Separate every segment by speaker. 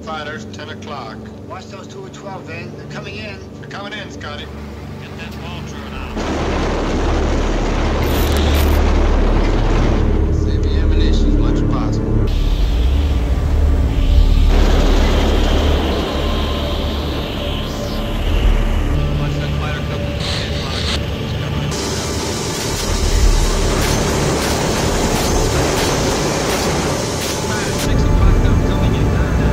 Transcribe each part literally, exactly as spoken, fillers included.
Speaker 1: fighters, ten o'clock.
Speaker 2: Watch those two at twelve, then. They're coming in.
Speaker 1: They're coming in, Scotty.
Speaker 3: Get that ball thrown out.
Speaker 1: Save the ammunition as much as possible.
Speaker 3: Watch that fighter couple of ten o'clock. Six o'clock, I'm coming in.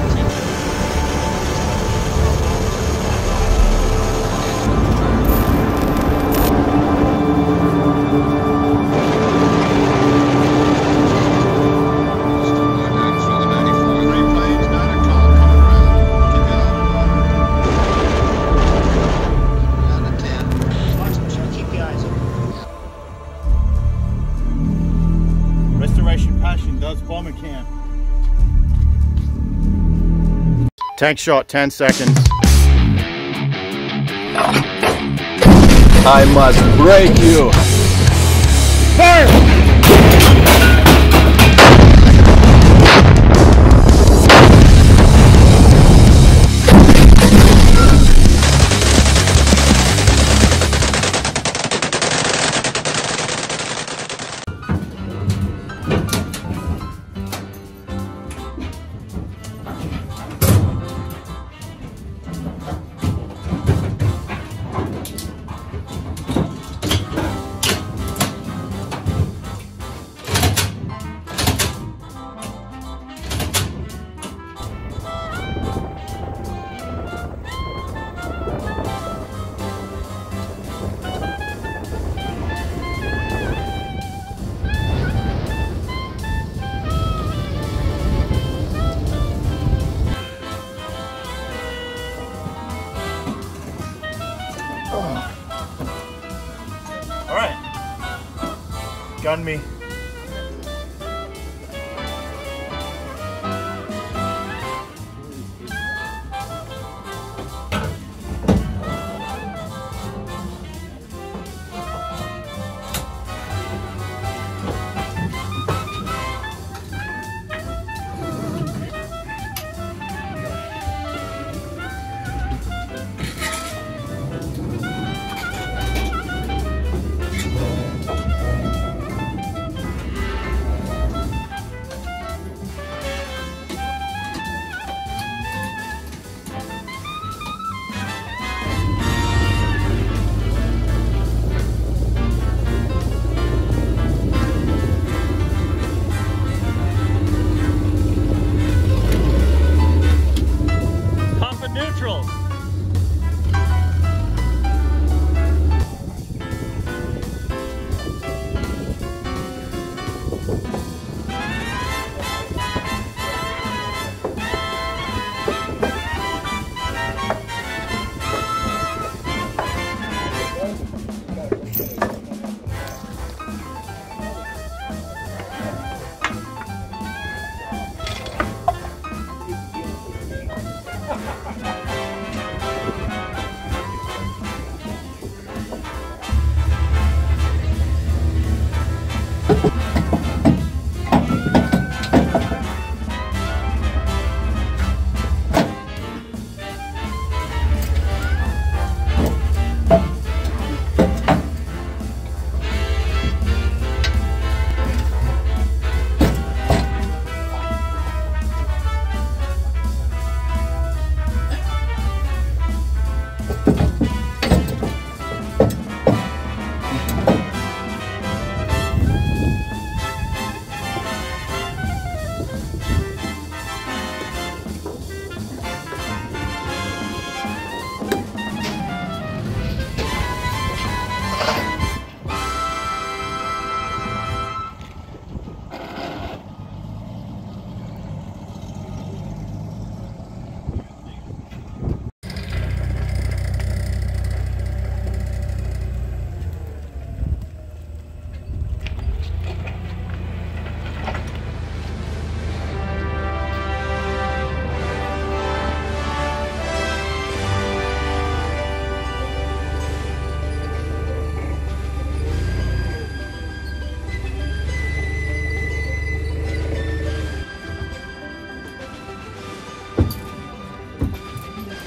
Speaker 4: Tank shot, ten seconds.
Speaker 5: I must break you.
Speaker 4: Fire! Gun me.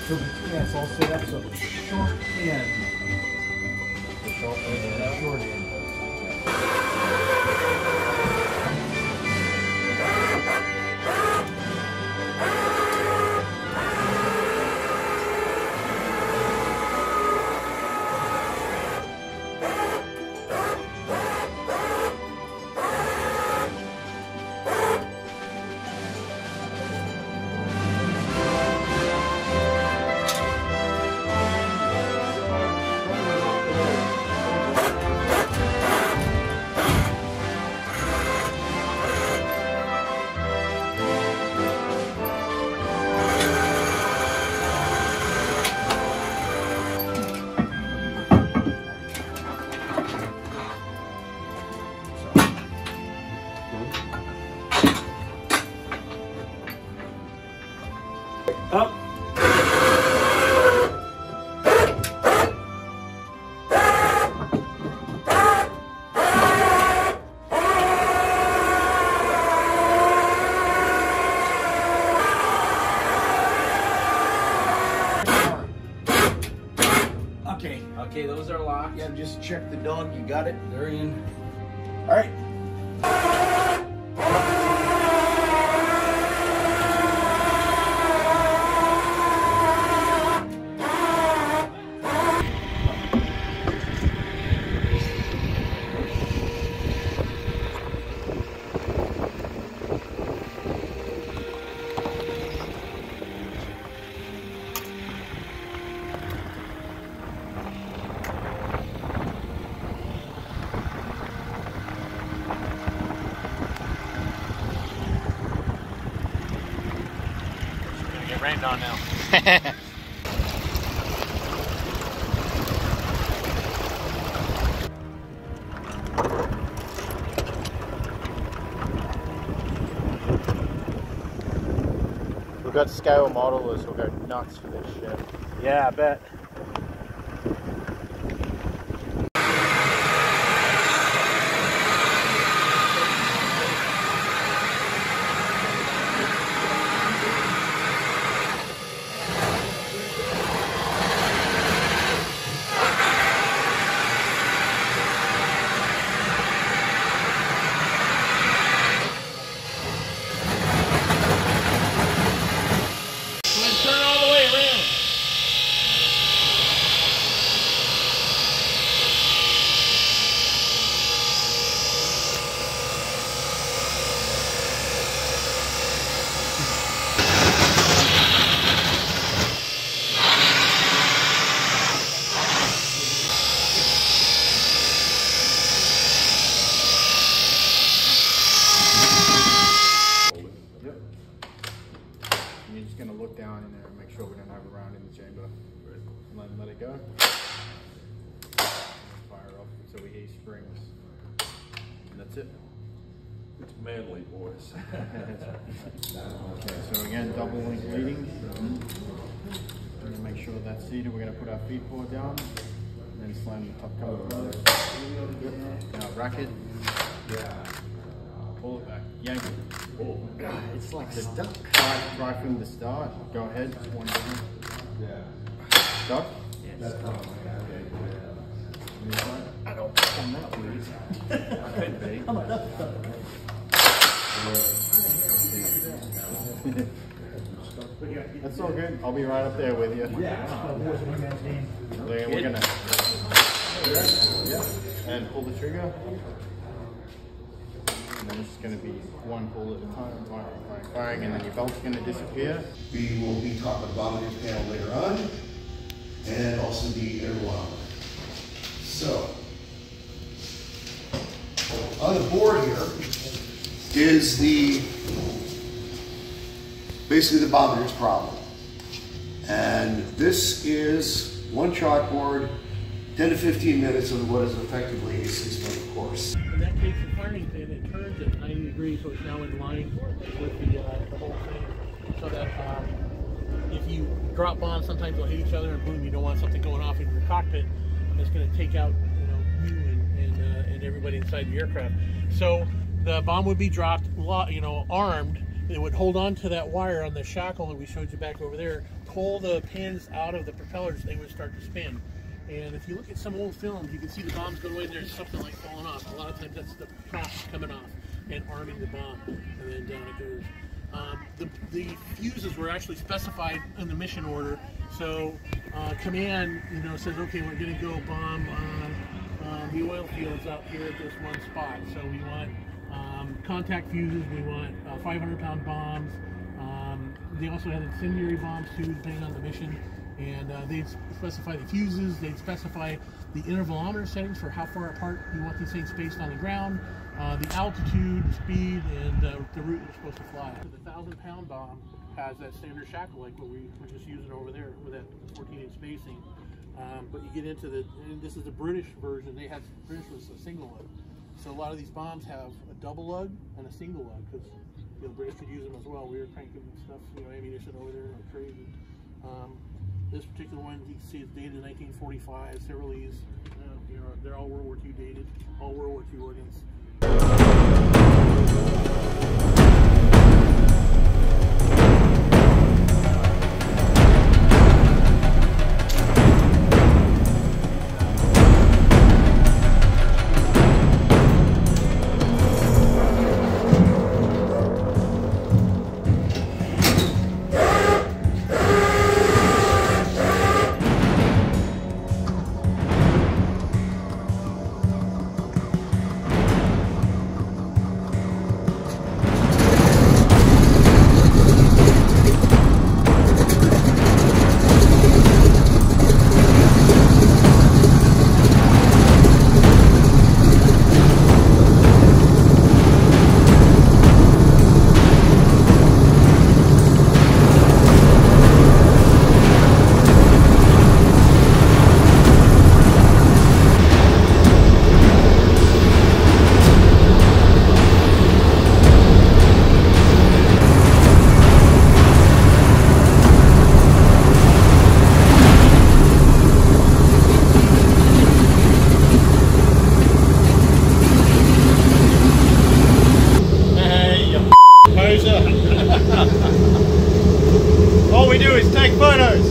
Speaker 6: So the yes, I'll say that's a short end. The short end. The short end.
Speaker 7: Up.
Speaker 6: Okay.
Speaker 7: Okay, those are locked.
Speaker 6: Yeah, just check the dog. You got it?
Speaker 7: They're in.
Speaker 6: All right.
Speaker 3: Get rained on now.
Speaker 4: We've got scale modelers who'll go nuts for this shit.
Speaker 7: Yeah, I bet.
Speaker 4: You're just going to look down in there and make sure we don't have a round in the chamber. Let, let it go. Fire off so we hear springs. And that's it.
Speaker 5: It's manly, boys.
Speaker 4: Okay, so again, double link leading. We're going to make sure that's seated. We're going to put our feet forward down and then slam the top cover. Now rack it. Yeah. Pull it back. Yank it. Oh, God, it's like stuck. Try, try from the start. Go ahead. Just one second. Yeah. Stuck? Yes. I don't think I'm that weird. I could be. I'm another That's all good. I'll be right up there with you. Yeah. We're gonna. Yeah. And pull the trigger. And then it's just going to be one pull at a time, firing, firing, firing, and then your belt's going to disappear.
Speaker 8: We will be talking about the panel later on, and also the interlock. So, on the board here is the basically the bombardier's problem, and this is one chalkboard, ten to fifteen minutes of what is effectively a six-minute course.
Speaker 9: And that takes the firing pin, it turns at ninety degrees, so it's now in line with the, uh, the whole thing. So that um, if you drop bombs, sometimes they'll hit each other, and boom, you don't want something going off in your cockpit that's going to take out, you know, you and and, uh, and everybody inside the aircraft. So the bomb would be dropped, you know, armed, it would hold on to that wire on the shackle that we showed you back over there, pull the pins out of the propellers, they would start to spin. And if you look at some old films, you can see the bombs go away and there's something like falling off. A lot of times that's the prop coming off and arming the bomb, and then down it goes. Um, the, the fuses were actually specified in the mission order. So uh, command, you know, says, okay, we're going to go bomb uh, uh, the oil fields out here at this one spot. So we want um, contact fuses, we want uh, five hundred pound bombs. Um, they also had incendiary bombs too, depending on the mission. And uh, they'd specify the fuses, they'd specify the intervalometer settings for how far apart you want these things spaced on the ground, uh, the altitude, the speed, and uh, the route you're supposed to fly. The thousand pound bomb has that standard shackle like what we were just using over there with that fourteen inch spacing. Um, but you get into the, and this is the British version, they had, British was a single lug. So a lot of these bombs have a double lug and a single lug, because you know, the British could use them as well. We were cranking stuff, you know, ammunition over there like crazy. Um, This particular one, you can see it's dated nineteen forty-five. Several of these, uh, you know, they're all World War Two dated, all World War Two ordnance.
Speaker 4: All we do is take photos.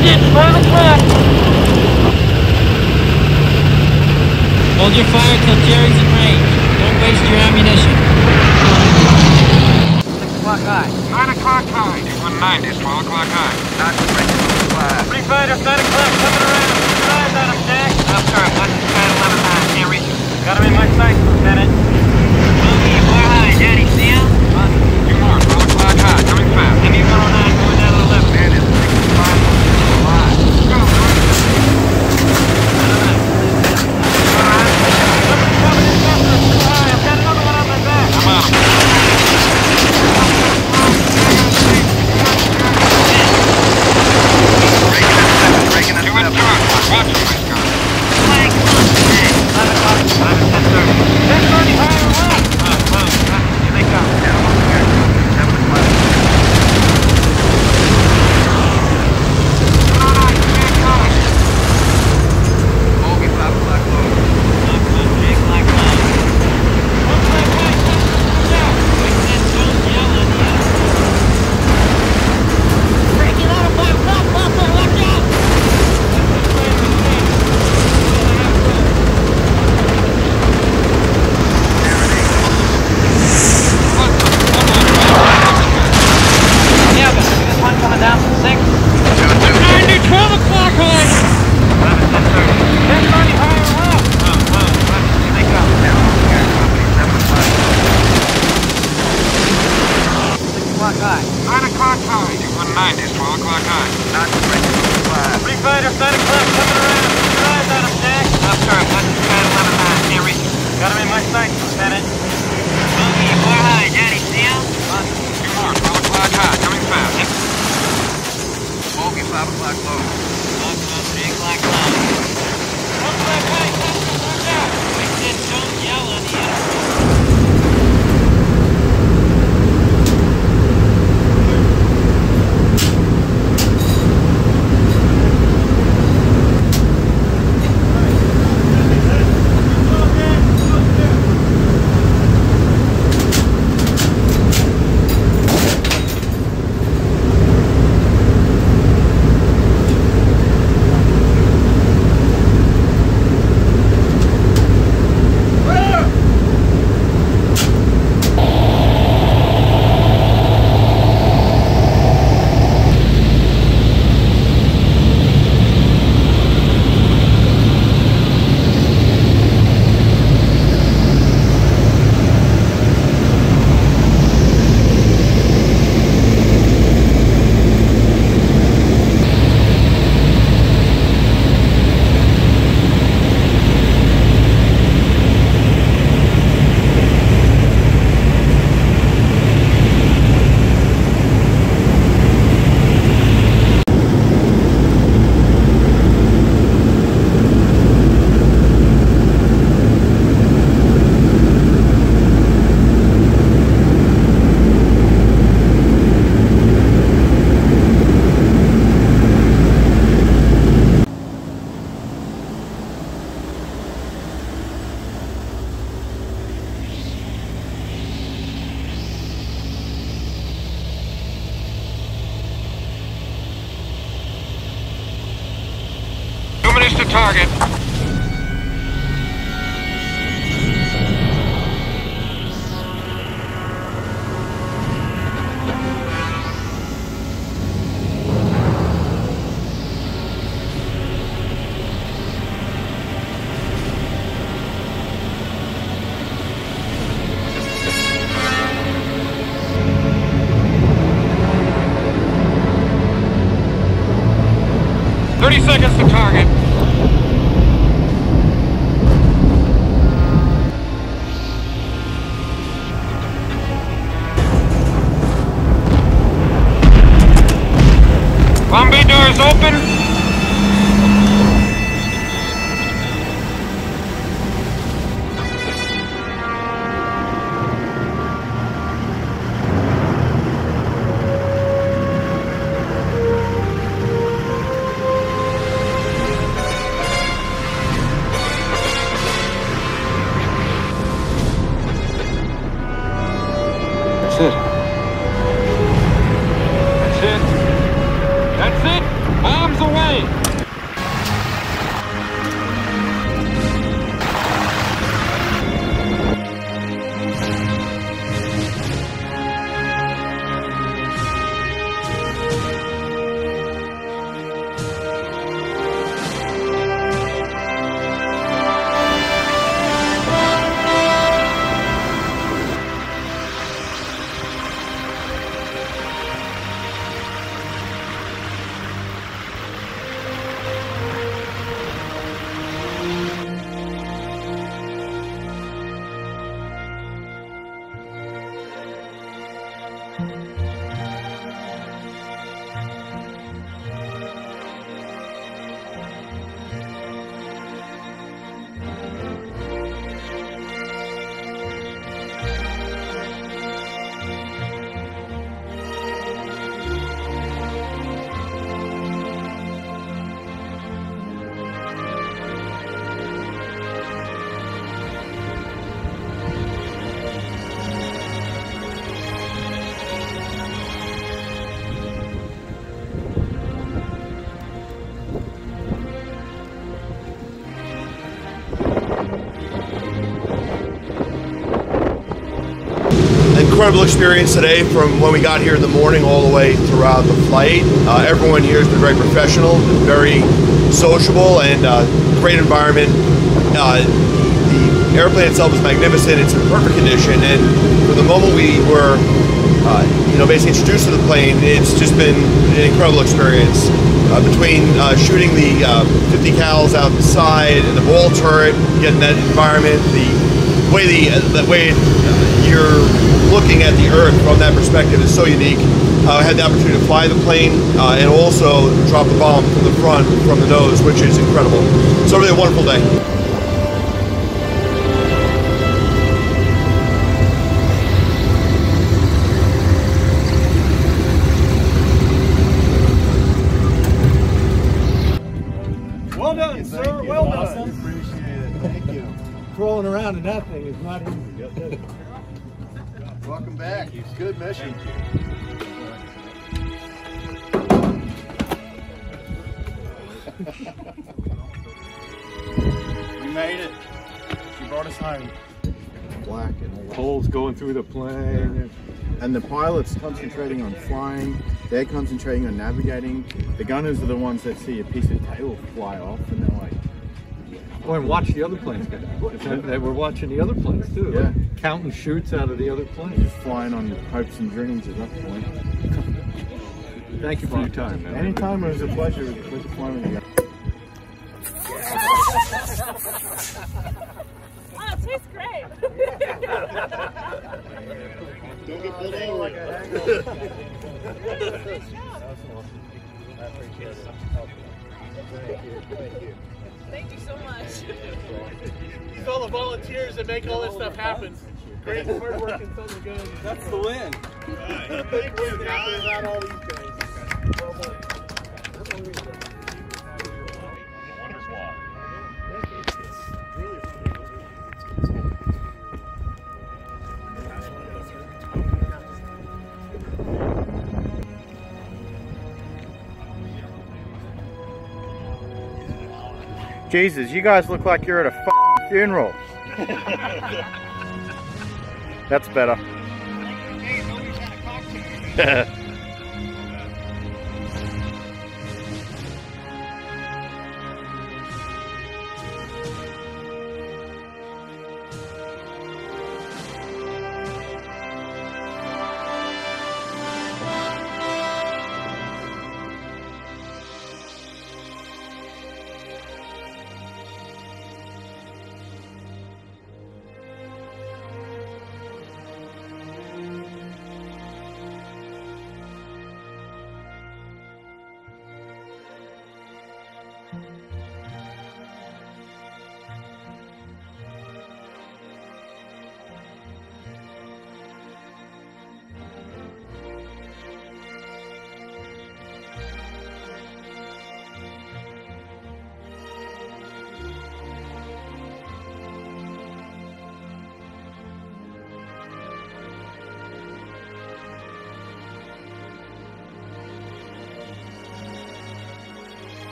Speaker 3: Hold your fire till Jerry's in range. Don't waste your ammunition. six o'clock high.
Speaker 1: nine o'clock high. two one nine is twelve o'clock high. Not ready.
Speaker 3: Three fighters, nine o'clock, coming around. Eyes on him, Jack. I'm sorry, one sky eleven high. Can't reach him. Got him in my sights, Lieutenant. Bogey, four high. Daddy, see him?
Speaker 1: Two more, twelve o'clock high. Coming fast.
Speaker 3: M E one oh nine going down to the left.
Speaker 1: Man is sixty-five. Five. Go, go.
Speaker 3: I've got another one on my back.
Speaker 1: I'm out. Breaking at seven. Breaking at seven. Watch him, my Scott.
Speaker 3: Flank. eleven o'clock. eleven, ten thirty. ten thirty higher left. Oh, whoa. Here they come.
Speaker 1: Animal here. Seven o'clock. Bogey, five o'clock low.
Speaker 3: Look, look, Jake, like mine. One flank right. Down. Wait, that zone's yelling, yeah. Breaking out of my top, Papa, watch out! Yeah, but there's one coming down from six. ninety, twelve o'clock high. eleven, ten thirty. ten thirty higher left. Oh, whoa, left. Here they come. six o'clock high.
Speaker 1: nine o'clock high. two one nine is twelve o'clock high. Not ready. Five.
Speaker 3: Three fighters, nine o'clock, coming around. Eyes on him, Jack. I'm sorry, one sky eleven high. Can't reach him. Got him in my sights, Lieutenant. Bogey, four high. Daddy, see him?
Speaker 1: Two more, twelve o'clock high. Coming fast. Bogey, five o'clock low.
Speaker 3: Look, look, three o'clock low. One flag right, watch out. Wait, that zone's yelling, yeah.
Speaker 1: Two minutes to target. Thirty seconds to target. Bomb bay doors open.
Speaker 8: incredible experience today from when we got here in the morning all the way throughout the flight. Uh, everyone here has been very professional, very sociable, and uh, great environment. Uh, the airplane itself is magnificent. It's in perfect condition, and from the moment we were uh, you know, basically introduced to the plane, it's just been an incredible experience. Uh, between uh, shooting the uh, fifty cals outside and the ball turret, getting that environment, the way the, uh, the way you're looking at the Earth from that perspective is so unique. Uh, I had the opportunity to fly the plane uh, and also drop the bomb from the front, from the nose, which is incredible. So really a wonderful day.
Speaker 6: Well done, sir. Well done.
Speaker 4: Appreciate it. Thank you.
Speaker 6: Crawling around in that thing is not easy.
Speaker 4: Welcome back. It's good mission. We made it. She brought us home. Black and
Speaker 6: Holes going through the plane.
Speaker 4: and the pilot's concentrating on flying. They're concentrating on navigating. The gunners are the ones that see a piece of tail fly off, and they're like,
Speaker 6: Oh, and watch the other planes go down. They were watching the other planes too.
Speaker 4: Yeah.
Speaker 6: Like counting shoots out of the other planes.
Speaker 4: just flying on hopes and dreams at that point.
Speaker 6: Thank you for your time, man.
Speaker 4: Anytime, it was a pleasure. It was a pleasure flying with you.
Speaker 10: Oh, it tastes great.
Speaker 8: Don't get pulled over.
Speaker 10: Thank you so much.
Speaker 9: It's all the volunteers that make all this stuff happen. Great hard work and so good.
Speaker 7: That's the win.
Speaker 9: It wouldn't happen without all these guys. Well done.
Speaker 4: Jesus, you guys look like you're at a f***ing funeral. That's better.